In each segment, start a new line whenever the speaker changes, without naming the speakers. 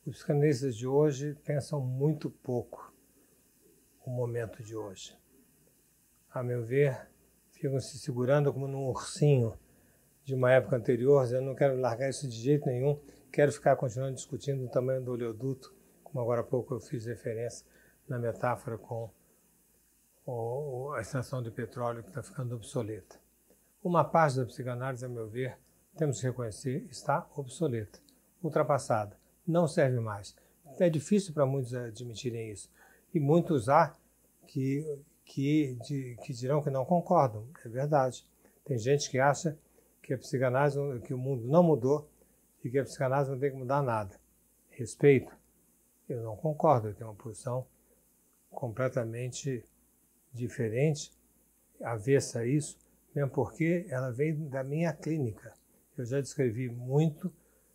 Os psicanalistas de hoje pensam muito pouco o momento de hoje. A meu ver, ficam se segurando como num ursinho de uma época anterior, dizendo, não quero largar isso de jeito nenhum, quero ficar continuando discutindo o tamanho do oleoduto, como agora há pouco eu fiz referência na metáfora com a extração de petróleo que está ficando obsoleta. Uma parte da psicanálise, a meu ver, temos que reconhecer, está obsoleta, ultrapassada, não serve mais. É difícil para muitos admitirem isso. E muitos há que dirão que não concordam. É verdade. Tem gente que acha que a psicanálise, que o mundo não mudou e que a psicanálise não tem que mudar nada. Respeito. Eu não concordo. Eu tenho uma posição completamente diferente, avessa a isso, mesmo porque ela veio da minha clínica. Eu já descrevi muito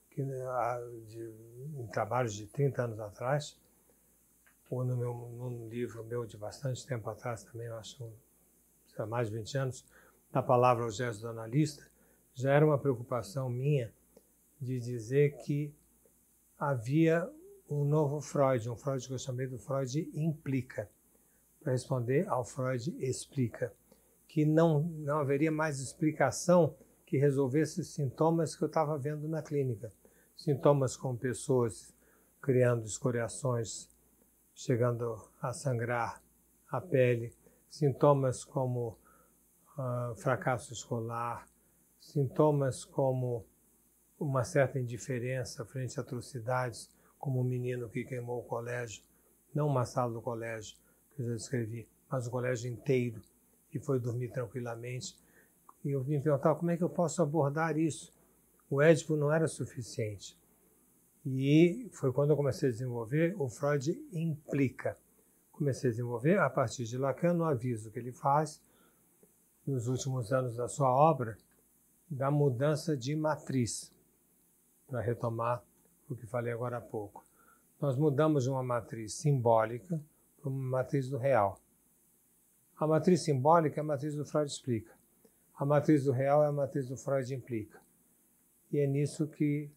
em trabalhos de 30 anos atrás, ou num livro meu de bastante tempo atrás também, eu acho, há mais de 20 anos, na palavra O Gesto do Analista, já era uma preocupação minha de dizer que havia um novo Freud, um Freud que eu chamei do Freud implica, para responder ao Freud explica, que não haveria mais explicação que resolvesse os sintomas que eu estava vendo na clínica. Sintomas como pessoas criando escoriações, chegando a sangrar a pele, sintomas como fracasso escolar, sintomas como uma certa indiferença frente a atrocidades, como um menino que queimou o colégio, não uma sala do colégio, que eu já descrevi, mas o colégio inteiro, e foi dormir tranquilamente. E eu me perguntava como é que eu posso abordar isso. O Édipo não era suficiente. E foi quando eu comecei a desenvolver o Freud implica. Comecei a desenvolver a partir de Lacan, no aviso que ele faz, nos últimos anos da sua obra, da mudança de matriz, para retomar o que falei agora há pouco. Nós mudamos de uma matriz simbólica para uma matriz do real. A matriz simbólica é a matriz do Freud explica. A matriz do real é a matriz do Freud implica. E é nisso que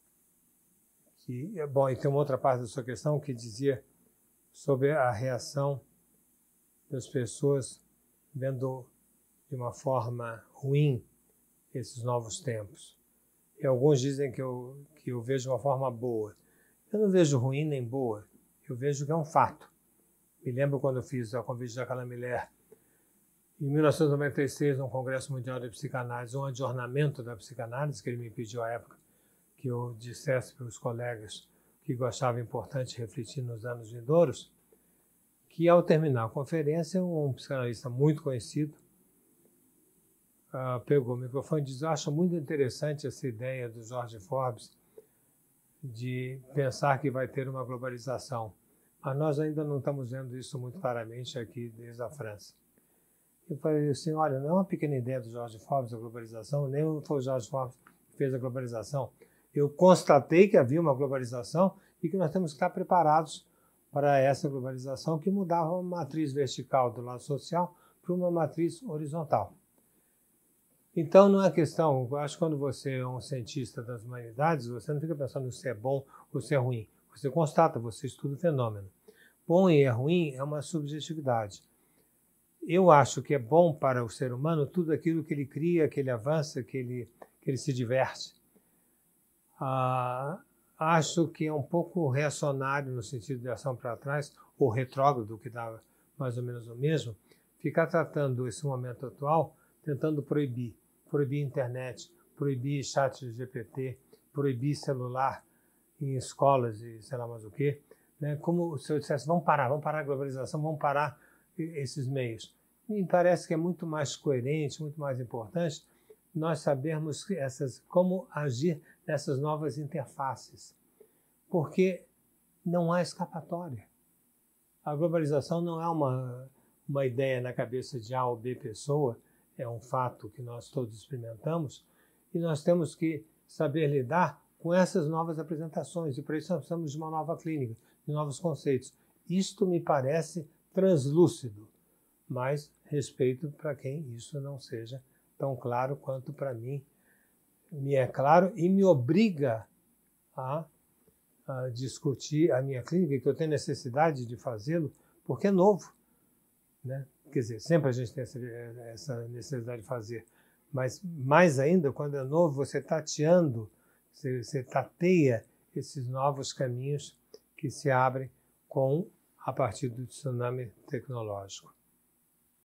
bom, e tem uma outra parte da sua questão que dizia sobre a reação das pessoas vendo de uma forma ruim esses novos tempos. E alguns dizem que eu vejo de uma forma boa. Eu não vejo ruim nem boa, eu vejo que é um fato. Me lembro quando eu fiz a convite da Carla Miller, em 1996, no Congresso Mundial de Psicanálise, um adornamento da psicanálise, que ele me pediu à época, que eu dissesse para os colegas que eu achava importante refletir nos anos vindouros, que ao terminar a conferência, um psicanalista muito conhecido pegou o microfone e disse: acho muito interessante essa ideia do George Forbes de pensar que vai ter uma globalização. Mas nós ainda não estamos vendo isso muito claramente aqui desde a França. Eu falei assim, olha, não é uma pequena ideia do George Forbes a globalização, nem foi o George Forbes que fez a globalização. Eu constatei que havia uma globalização e que nós temos que estar preparados para essa globalização que mudava uma matriz vertical do lado social para uma matriz horizontal. Então, não é questão, eu acho que quando você é um cientista das humanidades, você não fica pensando se é bom ou se é ruim. Você constata, você estuda o fenômeno. Bom e ruim é uma subjetividade. Eu acho que é bom para o ser humano tudo aquilo que ele cria, que ele avança, que ele se diverte. Acho que é um pouco reacionário no sentido de ação para trás, ou retrógrado, que dá mais ou menos o mesmo, ficar tratando esse momento atual, tentando proibir internet, proibir chat de GPT, proibir celular em escolas e sei lá mais o quê. Né? Como se eu dissesse, vamos parar a globalização, vamos parar esses meios. Me parece que é muito mais coerente, muito mais importante nós sabermos como agir nessas novas interfaces, porque não há escapatória. A globalização não é uma ideia na cabeça de A ou B pessoa, é um fato que nós todos experimentamos, e nós temos que saber lidar com essas novas apresentações, e para isso nós precisamos de uma nova clínica, de novos conceitos. Isto me parece translúcido, mas respeito para quem isso não seja tão claro quanto para mim me é claro e me obriga a discutir a minha clínica, que eu tenho necessidade de fazê-lo, porque é novo, né? Quer dizer, sempre a gente tem essa necessidade de fazer, mas mais ainda, quando é novo, você tateando, você tateia esses novos caminhos que se abrem a partir do tsunami tecnológico.